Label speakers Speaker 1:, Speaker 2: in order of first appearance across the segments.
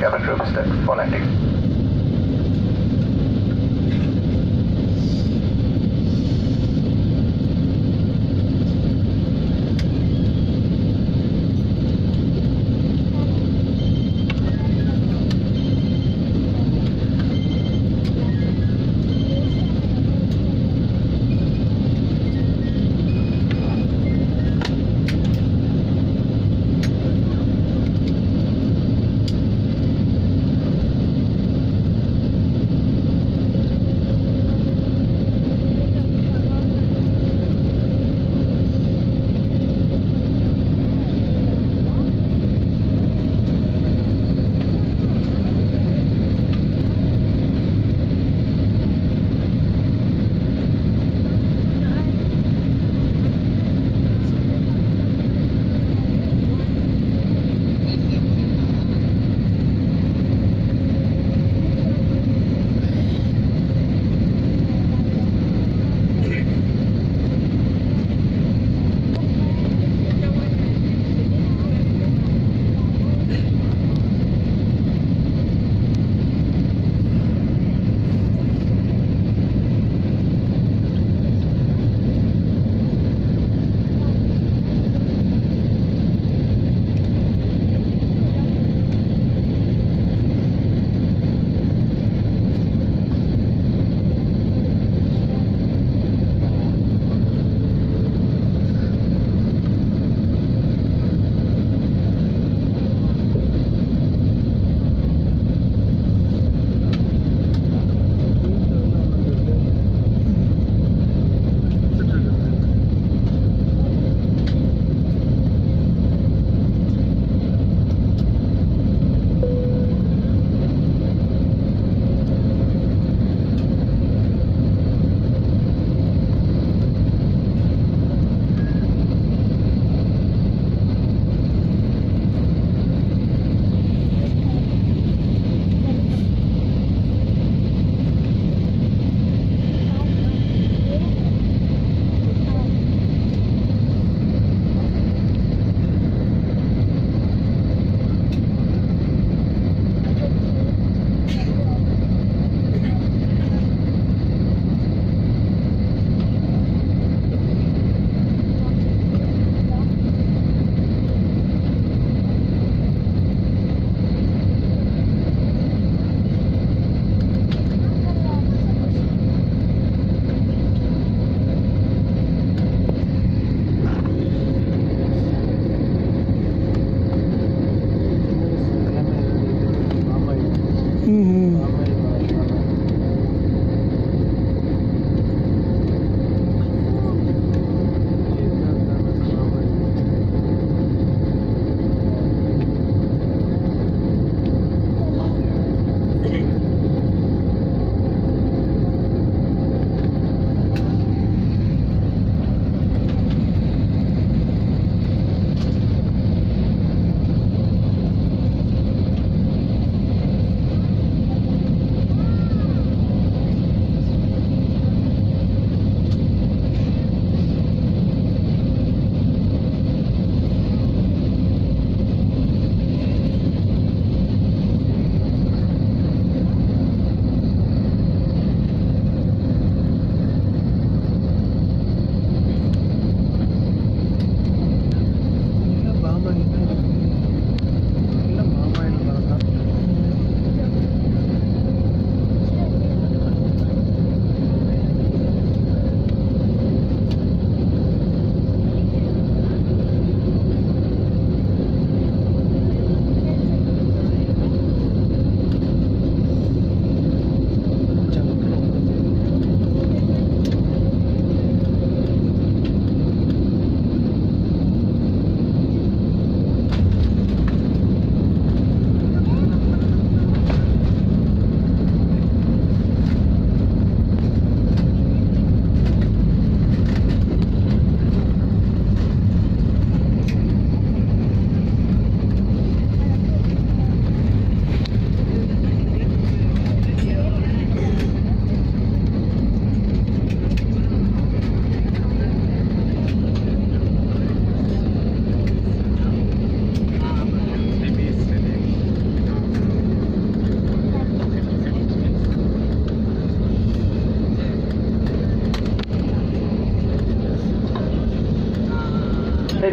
Speaker 1: cabin crew is set for landing.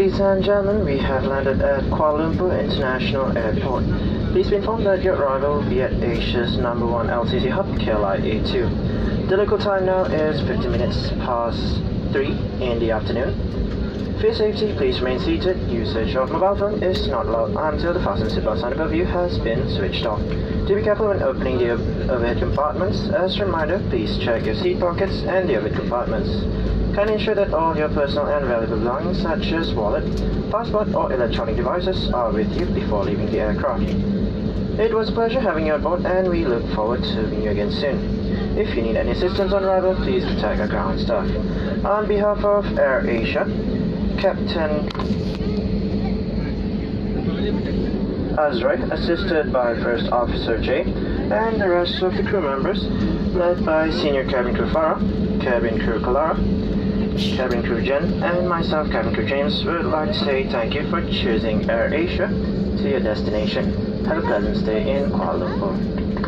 Speaker 1: Ladies and gentlemen, we have landed at Kuala Lumpur International Airport. Please be informed that your arrival will be at Asia's number 1 LCC hub, KLIA A2. The local time now is 15 minutes past 3 in the afternoon. For your safety, please remain seated. Usage of mobile phone is not allowed until the fasten seatbelt sign above you has been switched off. Do be careful when opening the overhead compartments. As a reminder, please check your seat pockets and the overhead compartments. Kindly ensure that all your personal and valuable belongings such as wallet, passport or electronic devices are with you before leaving the aircraft. It was a pleasure having you on board and we look forward to serving you again soon. If you need any assistance on arrival, please contact our ground staff. On behalf of AirAsia, Captain Azrai, assisted by First Officer Jay, and the rest of the crew members, led by Senior Cabin Crew Farah, Cabin Crew Kalara, Cabin Crew Jen, and myself, Cabin Crew James, would like to say thank you for choosing AirAsia to your destination. Have a pleasant stay in Kuala Lumpur.